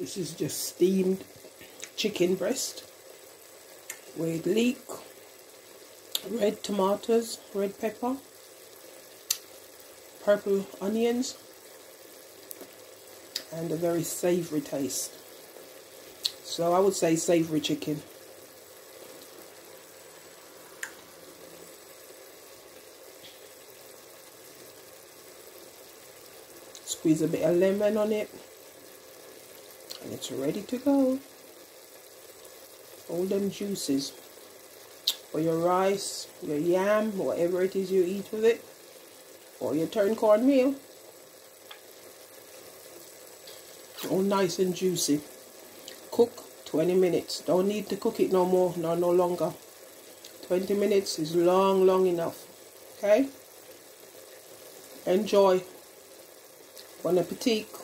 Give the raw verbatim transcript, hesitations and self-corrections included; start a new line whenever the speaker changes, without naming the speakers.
This is just steamed chicken breast with leek, red tomatoes, red pepper, purple onions, and a very savory taste. So I would say savory chicken. Squeeze a bit of lemon on it, and it's ready to go. All them juices for your rice, your yam, whatever it is you eat with it, or your turn cornmeal. All nice and juicy. Cook twenty minutes. Don't need to cook it no more, no, no longer. twenty minutes is long, long enough. Okay? Enjoy. Bon appetit.